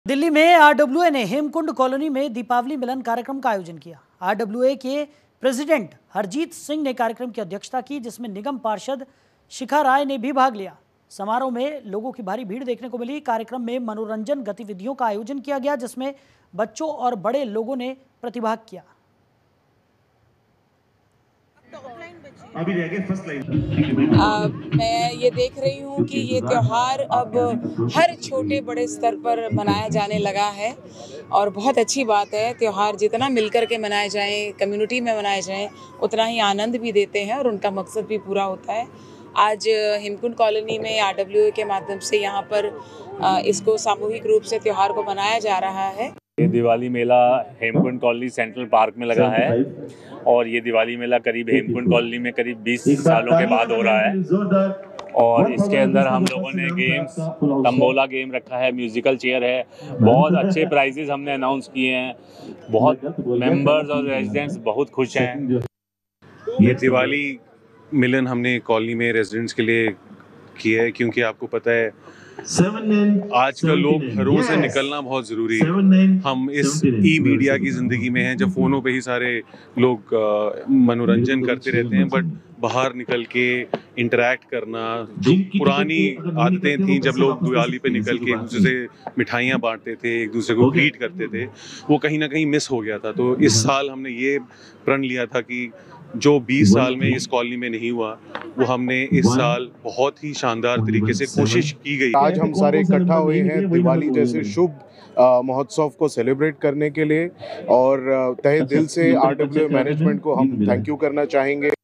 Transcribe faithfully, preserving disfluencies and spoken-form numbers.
दिल्ली में आरडब्ल्यूए ने हेमकुंड कॉलोनी में दीपावली मिलन कार्यक्रम का आयोजन किया। आरडब्ल्यूए के प्रेसिडेंट हरजीत सिंह ने कार्यक्रम की अध्यक्षता की, जिसमें निगम पार्षद शिखा राय ने भी भाग लिया। समारोह में लोगों की भारी भीड़ देखने को मिली। कार्यक्रम में मनोरंजन गतिविधियों का आयोजन किया गया, जिसमें बच्चों और बड़े लोगों ने प्रतिभाग किया। अभी रह गए फर्स्ट लाइन। मैं ये देख रही हूँ कि ये त्यौहार अब हर छोटे बड़े स्तर पर मनाया जाने लगा है और बहुत अच्छी बात है। त्यौहार जितना मिलकर के मनाए जाएं, कम्युनिटी में मनाए जाएं, उतना ही आनंद भी देते हैं और उनका मकसद भी पूरा होता है। आज हेमकुंड कॉलोनी में आरडब्ल्यूए के माध्यम से यहाँ पर इसको सामूहिक रूप से त्यौहार को मनाया जा रहा है। ये दिवाली मेला हेमकुंड कॉलोनी सेंट्रल पार्क में लगा है और ये दिवाली मेला करीब हेमकुंड कॉलोनी में करीब बीस सालों के बाद हो रहा है और इसके अंदर हम लोगों ने गेम्स, तंबोला गेम रखा है, म्यूजिकल चेयर है, बहुत अच्छे प्राइजेस हमने अनाउंस किए हैं। बहुत मेंबर्स और रेजिडेंट्स बहुत खुश हैं। ये दिवाली मिलन हमने कॉलोनी में रेजिडेंट्स के लिए किया है, क्योंकि आपको पता है आजकल लोग घरों से निकलना बहुत ज़रूरी है। हम इस ई मीडिया की ज़िंदगी में हैं, जब फ़ोनों पे ही सारे लोग मनोरंजन करते रहते हैं, बट बाहर निकल के इंटरैक्ट करना, जो पुरानी आदतें थीं जब लोग दिवाली पे निकल के एक दूसरे से मिठाइयाँ बांटते थे, एक दूसरे को ग्रीट करते थे, वो कहीं ना कहीं मिस हो गया था। तो इस साल हमने ये प्रण लिया था कि जो बीस साल में इस कॉलोनी में नहीं हुआ, वो हमने इस साल बहुत ही शानदार तरीके से कोशिश की गई। आज हम सारे इकट्ठा हुए हैं दिवाली जैसे शुभ महोत्सव को सेलिब्रेट करने के लिए और तहे दिल से आरडब्ल्यूए मैनेजमेंट को हम थैंक यू करना चाहेंगे।